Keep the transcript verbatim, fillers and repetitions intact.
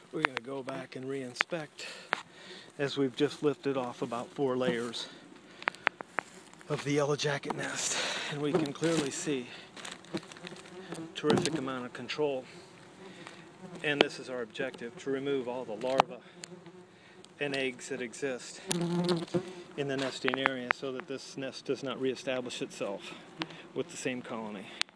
We're going to go back and re-inspect as we've just lifted off about four layers of the yellow jacket nest, and we can clearly see a terrific amount of control. And this is our objective, to remove all the larvae and eggs that exist in the nesting area so that this nest does not reestablish itself with the same colony.